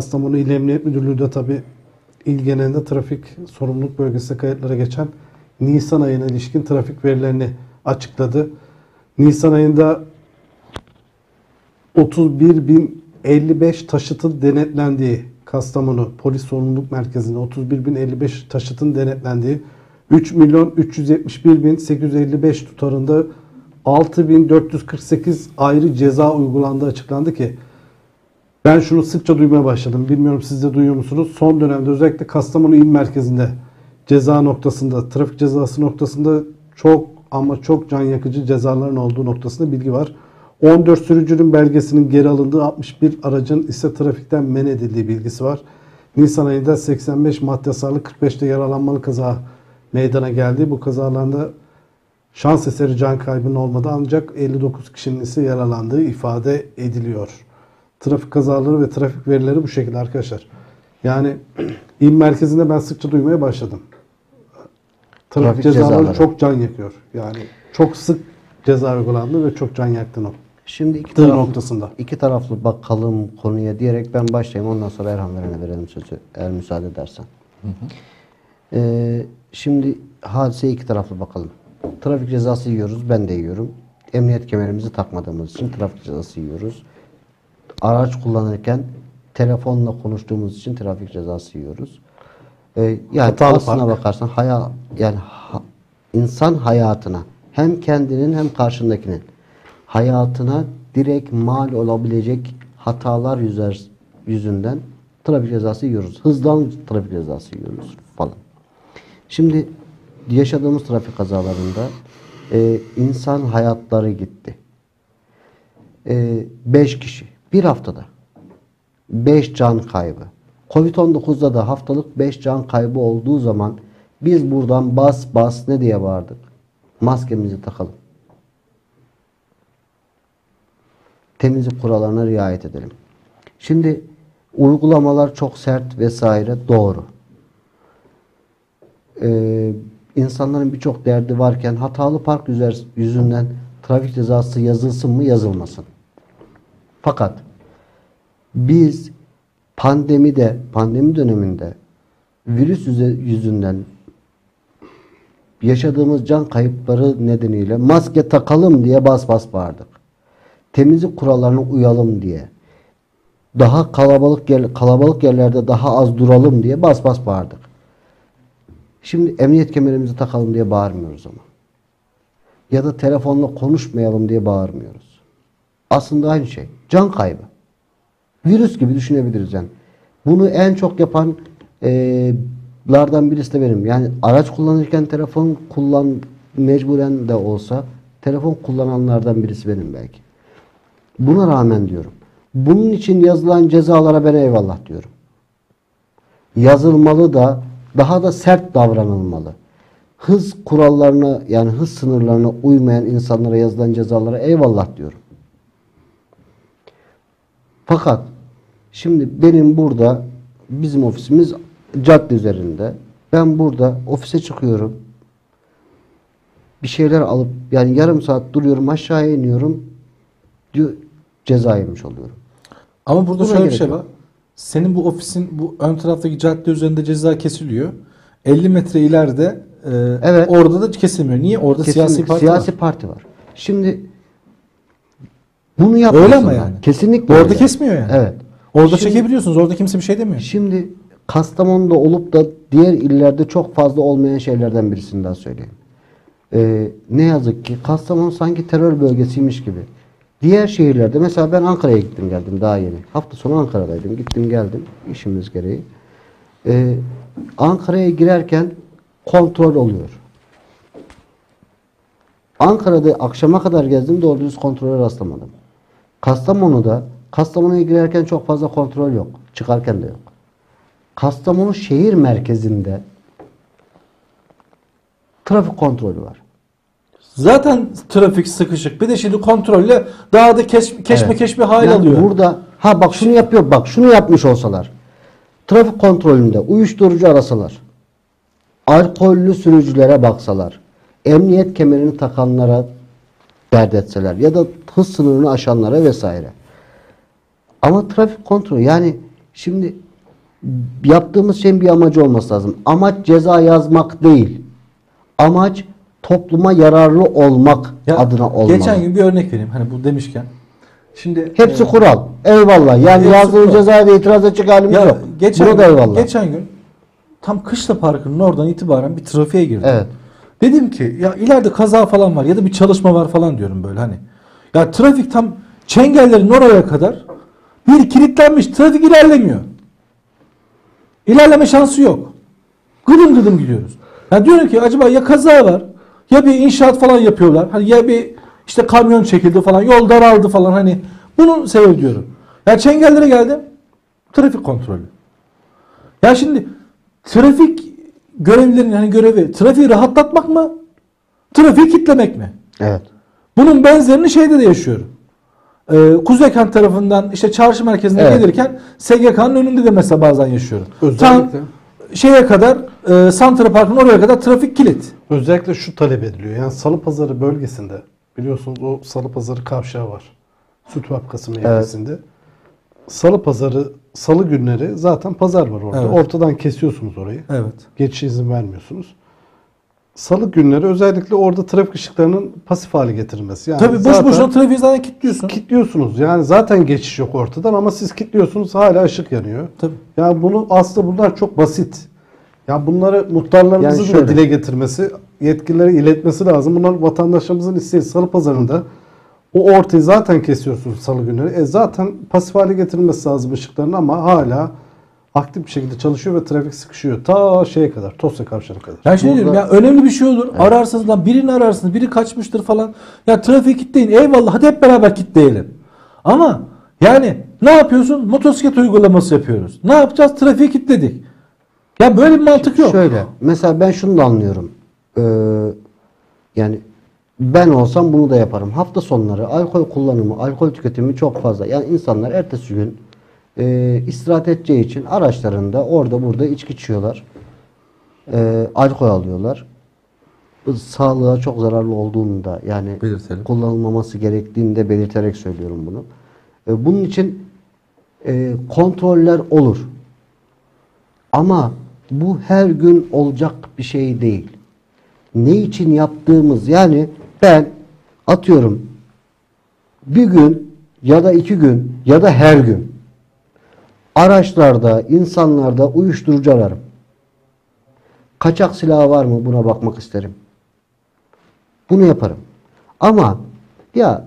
Kastamonu İl Emniyet Müdürlüğü de tabii il genelinde trafik sorumluluk bölgesine kayıtlara geçen Nisan ayına ilişkin trafik verilerini açıkladı. Nisan ayında 31.055 taşıtın denetlendiği, Kastamonu Polis Sorumluluk Merkezi'nde 31.055 taşıtın denetlendiği, 3.371.855 tutarında 6.448 ayrı ceza uygulandığı açıklandı ki ben şunu sıkça duymaya başladım. Bilmiyorum siz de duyuyor musunuz? Son dönemde özellikle Kastamonu il merkezinde ceza noktasında, trafik cezası noktasında çok ama çok can yakıcı cezaların olduğu noktasında bilgi var. 14 sürücünün belgesinin geri alındığı, 61 aracın ise trafikten men edildiği bilgisi var. Nisan ayında 85 madde hasarlı, 45'te yaralanmalı kaza meydana geldi. Bu kazalarında şans eseri can kaybının olmadı ancak 59 kişinin ise yaralandığı ifade ediliyor. Trafik kazaları ve trafik verileri bu şekilde arkadaşlar. Yani il merkezinde ben sıkça duymaya başladım. Trafik cezaları çok can yakıyor. Yani çok sık ceza uygulandı ve çok can yaktı Şimdi iki taraflı bakalım konuya diyerek ben başlayayım. Ondan sonra Erhan Veren'e verelim sözü eğer müsaade edersen. Şimdi hadiseye iki taraflı bakalım. Trafik cezası yiyoruz. Ben de yiyorum. Emniyet kemerimizi takmadığımız için trafik cezası yiyoruz. Araç kullanırken telefonla konuştuğumuz için trafik cezası yiyoruz. Yani aslına bakarsan insan hayatına, hem kendinin hem karşındakinin hayatına direkt mal olabilecek hatalar yüzünden trafik cezası yiyoruz. Hızdan trafik cezası yiyoruz falan. Şimdi yaşadığımız trafik kazalarında insan hayatları gitti. 5 kişi bir haftada 5 can kaybı. Covid-19'da da haftalık 5 can kaybı olduğu zaman biz buradan bas ne diye bağırdık? Maskemizi takalım. Temizlik kurallarına riayet edelim. Şimdi uygulamalar çok sert vesaire, doğru. İnsanların birçok derdi varken hatalı park yüzünden trafik cezası yazılsın mı yazılmasın. Fakat biz pandemi döneminde virüs yüzünden yaşadığımız can kayıpları nedeniyle maske takalım diye bas bağırdık. Temizlik kurallarına uyalım diye. Daha kalabalık yerlerde daha az duralım diye bas bağırdık. Şimdi emniyet kemerimizi takalım diye bağırmıyoruz ama. Ya da telefonla konuşmayalım diye bağırmıyoruz. Aslında aynı şey. Can kaybı. Virüs gibi düşünebiliriz yani. Bunu en çok yapanlardan birisi de benim. Yani araç kullanırken telefon mecburen de olsa telefon kullananlardan birisi benim belki. Buna rağmen diyorum. Bunun için yazılan cezalara ben eyvallah diyorum. Yazılmalı da daha da sert davranılmalı. Hız kurallarına yani hız sınırlarına uymayan insanlara yazılan cezalara eyvallah diyorum. Fakat şimdi benim burada bizim ofisimiz cadde üzerinde. Ben burada ofise çıkıyorum. Bir şeyler alıp yani yarım saat duruyorum, aşağıya iniyorum. Ceza yemiş oluyorum. Ama burada şöyle bir şey var. Senin bu ofisin bu ön taraftaki cadde üzerinde ceza kesiliyor. 50 metre ileride evet, orada da kesilmiyor. Niye? Orada siyasi parti var. Şimdi bunu yapmıyorsun. Öyle mi yani? Kesinlikle orada öyle. Kesmiyor yani. Evet. Orada çekebiliyorsunuz. Orada kimse bir şey demiyor. Şimdi Kastamonu'da olup da diğer illerde çok fazla olmayan şeylerden birisini daha söyleyeyim. Ne yazık ki Kastamonu sanki terör bölgesiymiş gibi. Diğer şehirlerde mesela ben Ankara'ya gittim geldim daha yeni. Hafta sonu Ankara'daydım. Gittim geldim işimiz gereği. Ankara'ya girerken kontrol oluyor. Ankara'da akşama kadar gezdim, doğru düz kontrole rastlamadım. Kastamonu'ya girerken çok fazla kontrol yok. Çıkarken de yok. Kastamonu şehir merkezinde trafik kontrolü var. Zaten trafik sıkışık. Bir de şimdi kontrolle daha da keşme hal yani alıyor. Burada bak şunu yapıyor, bak şunu yapmış olsalar. Trafik kontrolünde uyuşturucu arasalar, alkollü sürücülere baksalar, emniyet kemerini takanlara dert etseler ya da hız sınırını aşanlara vesaire. Ama trafik kontrolü yani Şimdi yaptığımız şeyin bir amacı olması lazım. Amaç ceza yazmak değil. Amaç topluma yararlı olmak Ya, adına olmalı. geçen gün bir örnek vereyim. Hani bu demişken. Şimdi Hepsi kural. Eyvallah. Yani Hepsi yazdığı kural. cezaya da itiraz edecek halimiz ya yok. Buna da eyvallah. geçen gün tam Kışla Parkı'nın oradan itibaren bir trafiğe girdim. Evet. Dedim ki ya ileride kaza falan var ya da bir çalışma var falan diyorum böyle hani. Ya trafik tam Çengellerin oraya kadar bir kilitlenmiş. Trafik ilerlemiyor. İlerleme şansı yok. Gıdım gıdım gidiyoruz. Ya diyorum ki acaba ya kaza var ya bir inşaat falan yapıyorlar. Hani ya bir işte kamyon çekildi falan, yol daraldı falan, hani bunu seyrediyorum. Ya Çengellere geldim. Trafik kontrolü. Ya şimdi trafik görevlilerinin hani görevi trafiği rahatlatmak mı? Trafiği kitlemek mi? Evet. Bunun benzerini şeyde de yaşıyorum. Kuzeykent tarafından işte çarşı merkezine Evet. gelirken SGK'nın önünde de mesela bazen yaşıyorum. Özellikle. Tam şeye kadar Santra Park'ın oraya kadar trafik kilit. Özellikle şu talep ediliyor. Yani Salıpazarı bölgesinde biliyorsunuz o Salıpazarı kavşağı var. Süt Fabrikası mevkisinde. Salıpazarı, salı günleri zaten pazar var orada. Evet. Ortadan kesiyorsunuz orayı. Evet. Geçiş izin vermiyorsunuz. Salı günleri özellikle orada trafik ışıklarının pasif hale getirilmesi. Yani Tabii boş zaten boşuna trafiği zaten kilitliyorsun. kilitliyorsunuz. Yani zaten geçiş yok ortadan ama siz kilitliyorsunuz, hala ışık yanıyor. Tabii. Yani bunu aslında bunlar çok basit. Ya bunları muhtarlarımızın Yani da şöyle. dile getirmesi, yetkililere iletmesi lazım. Bunlar vatandaşlarımızın isteği. Salıpazarı'nda o ortayı zaten kesiyorsunuz salı günleri. Zaten pasif hale getirilmesi lazım ışıkların ama hala aktif bir şekilde çalışıyor ve trafik sıkışıyor. Ta şeye kadar, Tosya Kavşağı'na kadar. Ben şey Burada- diyorum ya, önemli bir şey olur. Ararsınız lan, birini ararsınız, biri kaçmıştır falan. Ya trafiği kilitleyin. Eyvallah, hadi hep beraber kilitleyelim. Ama yani ne yapıyorsun? Motosiklet uygulaması yapıyoruz. Ne yapacağız? Trafiği kilitledik. Ya böyle bir mantık yok. Şöyle. Mesela ben şunu da anlıyorum. Yani ben olsam bunu da yaparım. Hafta sonları alkol kullanımı, alkol tüketimi çok fazla. Yani insanlar ertesi gün istirahat edeceği için araçlarında orada burada içki içiyorlar. Alkol alıyorlar. Bu sağlığa çok zararlı olduğunu da yani Belirtelim. kullanılmaması gerektiğini de belirterek söylüyorum bunu. Bunun için kontroller olur. Ama bu her gün olacak bir şey değil. Ne için yaptığımız, yani ben atıyorum bir gün ya da 2 gün ya da her gün araçlarda, insanlarda uyuşturucu ararım. Kaçak silahı var mı, buna bakmak isterim. Bunu yaparım. Ama ya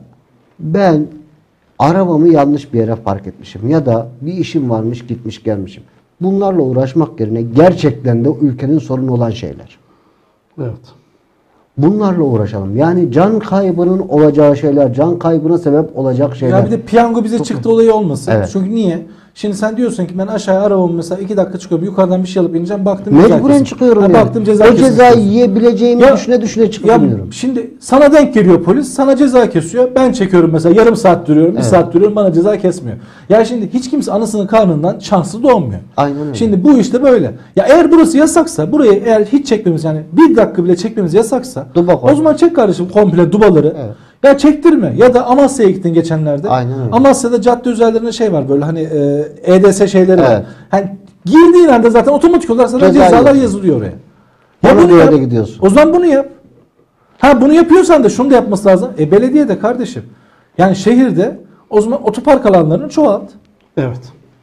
ben arabamı yanlış bir yere park etmişim ya da bir işim varmış, gitmiş gelmişim. Bunlarla uğraşmak yerine gerçekten de ülkenin sorunu olan şeyler. Evet. Bunlarla uğraşalım. Yani can kaybının olacağı şeyler, can kaybına sebep olacak şeyler. Ya bir de piyango bize çıktı olayı olmasın. Evet. Çünkü niye? Şimdi sen diyorsun ki ben aşağıya arabamı mesela 2 dakika çıkıyorum. Yukarıdan bir şey alıp ineceğim. Baktım ceza Mecburen kesin. çıkıyorum Ha, yani. baktım ceza O kesin. cezayı yiyebileceğimi Ya- düşüne düşüne Ya çıkmıyorum. şimdi sana denk geliyor polis, sana ceza kesiyor. Ben çekiyorum mesela, yarım saat duruyorum, bir Evet. saat duruyorum, bana ceza kesmiyor. Ya şimdi hiç kimse anasının karnından şanslı doğmuyor. Aynen öyle. Şimdi bu işte böyle. Ya eğer burası yasaksa, burayı eğer hiç çekmemiz, yani bir dakika bile çekmemiz yasaksa, Duba koy. o zaman çek kardeşim komple dubaları. Evet. Ya çektirme. Ya da Amasya'ya gittin geçenlerde. Aynen öyle. Amasya'da cadde üzerlerinde şey var böyle, hani EDS şeyleri var. Evet. Hani girdiğin anda zaten otomatik olarak sana Ceza cezalar yazıyor. yazılıyor oraya. Ona bunu göre yap. de gidiyorsun. O zaman bunu yap. Ha, bunu yapıyorsan da şunu da yapması lazım. Belediye de kardeşim. Yani şehirde o zaman otopark alanlarını çoğalt. Evet.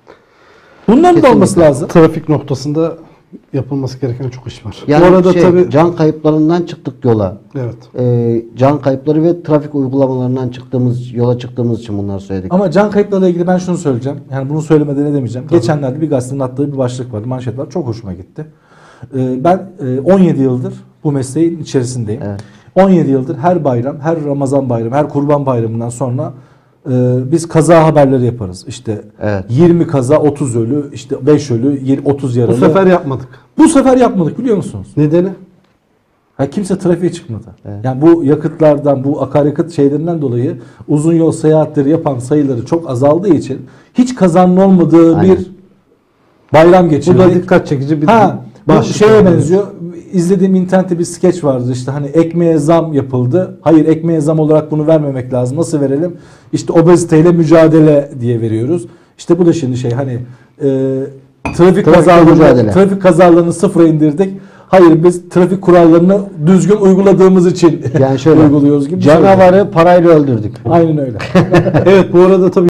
Bunların da Kesinlikle. olması lazım. Trafik noktasında yapılması gereken çok iş var. Yani Bu arada tabii can kayıplarından çıktık yola. evet. Can kayıpları ve trafik uygulamalarından yola çıktığımız için bunları söyledik. Ama can kayıplarıyla ilgili ben şunu söyleyeceğim. Yani bunu söylemeden edemeyeceğim. Geçenlerde bir gazetenin attığı bir başlık vardı, manşet var. Çok hoşuma gitti. Ben 17 yıldır bu mesleğin içerisindeyim. Evet. 17 yıldır her bayram, her Ramazan bayramı, her Kurban bayramından sonra biz kaza haberleri yaparız. İşte Evet. 20 kaza, 30 ölü, işte 5 ölü, 30 yaralı. Bu sefer yapmadık. Bu sefer yapmadık, biliyor musunuz? Nedeni? Ha, kimse trafiğe çıkmadı. Evet. Yani bu yakıtlardan, bu akaryakıt şeylerinden dolayı uzun yol seyahatleri yapan sayıları çok azaldığı için hiç kazanın olmadığı Aynen. bir bayram Bu geçirdik. da dikkat çekici bir Bu başlık. şeye Yani. benziyor. İzlediğim internette bir skeç vardı, işte hani ekmeğe zam yapıldı. Hayır, ekmeğe zam olarak bunu vermemek lazım. Nasıl verelim? İşte obeziteyle mücadele diye veriyoruz. İşte bu da şimdi şey, hani trafik kazalarını sıfıra indirdik. Hayır, biz trafik kurallarını düzgün uyguladığımız için Yani şöyle uyguluyoruz gibi. Canavarı parayla öldürdük. Aynen öyle. Evet, bu arada tabii